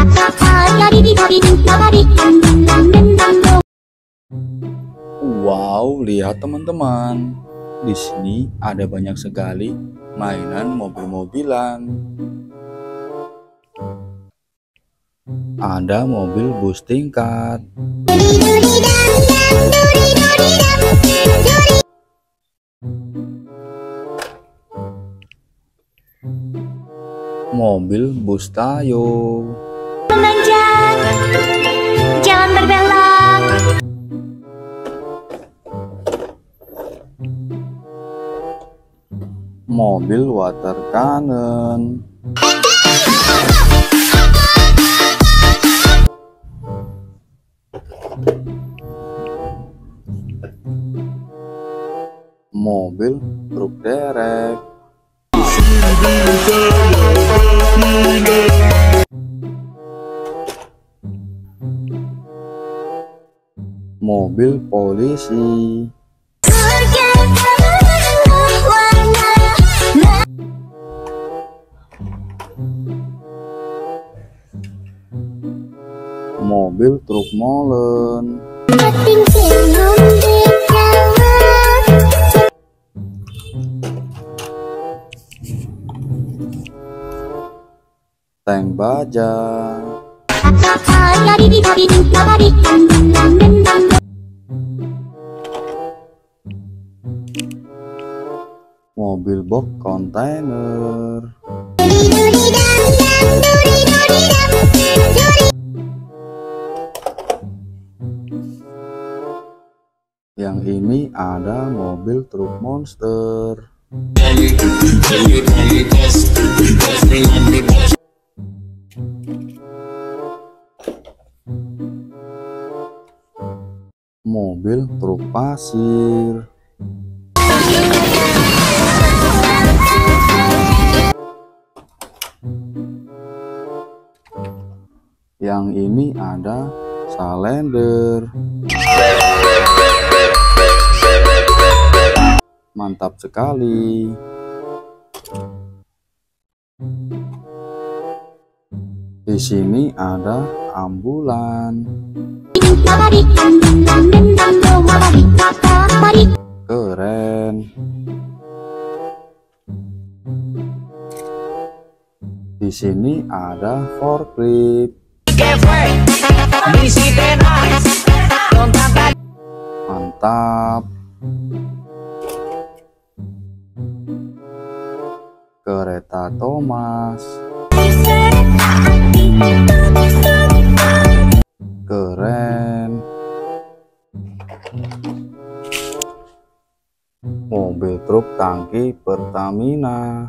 Wow, lihat teman-teman. Di sini ada banyak sekali mainan mobil-mobilan. Ada mobil bus tingkat. Mobil bus tayo. Menanjak, jalan berbelok. Mobil water cannon. Mobil truk derek. Mobil polisi. Mobil truk molen. Tank baja. Mobil box kontainer. Yang ini ada mobil truk monster. Mobil truk pasir. Yang ini ada salender. Mantap sekali. Di sini ada ambulan. Keren. Di sini ada forklift. Mantap. Kereta Thomas. Keren. Mobil truk tangki Pertamina.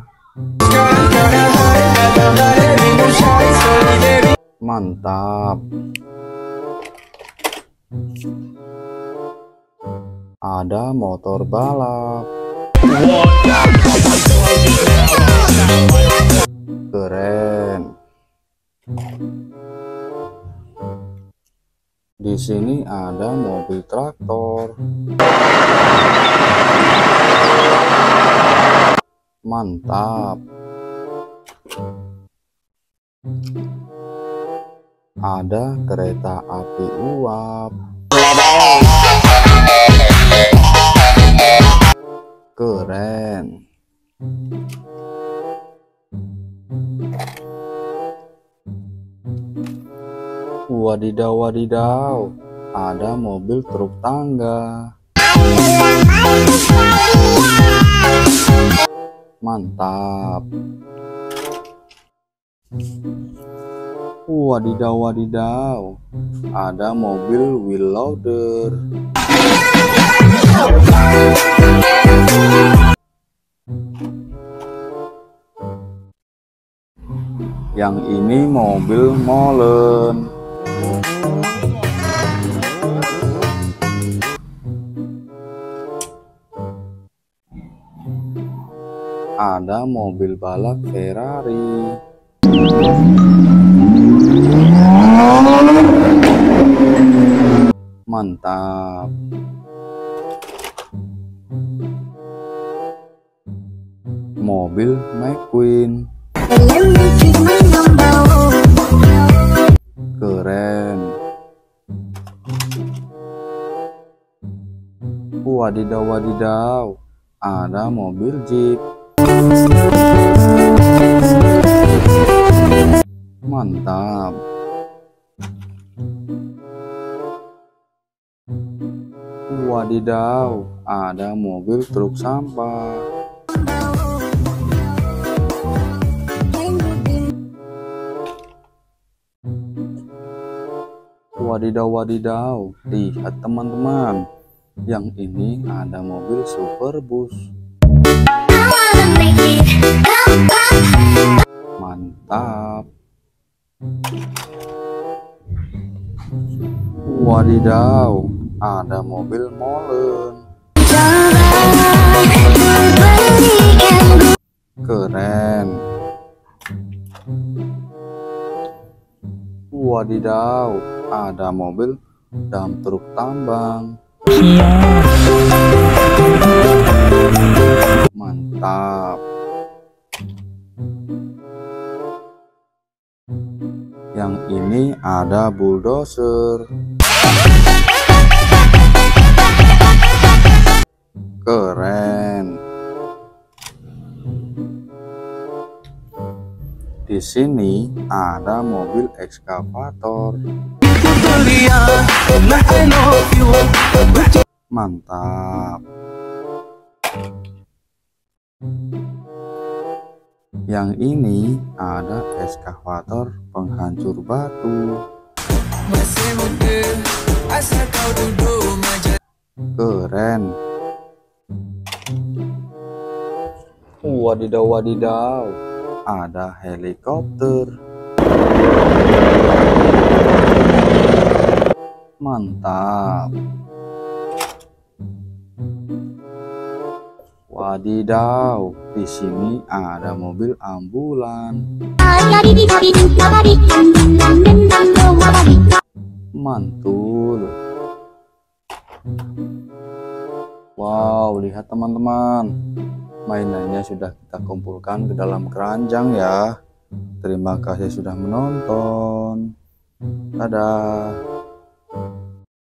Mantap. Ada motor balap. Keren. Di sini ada mobil traktor. Mantap. Ada kereta api uap. Keren. Wadidaw, wadidaw. Ada mobil truk tangga. Mantap. Wadidaw, wadidaw. Ada mobil wheel loader. Yang ini mobil molen. Ada mobil balap Ferrari. Mantap. Mobil McQueen. Keren. Wadidaw, wadidaw, ada mobil jeep. Mantap. Wadidaw, ada mobil truk sampah. Wadidaw, wadidaw, lihat teman-teman, yang ini ada mobil super bus. Mantap. Wadidaw, ada mobil molen. Keren. Wadidaw, ada mobil dump truk tambang. Mantap. Yang ini ada bulldozer. Keren. Di sini ada mobil ekskavator. Mantap. Yang ini ada ekskavator penghancur batu. Keren. Wadidaw, wadidaw, ada helikopter. Mantap. Wadidaw, di sini ada mobil ambulan. Mantul. Wow, lihat teman-teman, mainannya sudah kita kumpulkan ke dalam keranjang ya. Terima kasih sudah menonton. Dadah.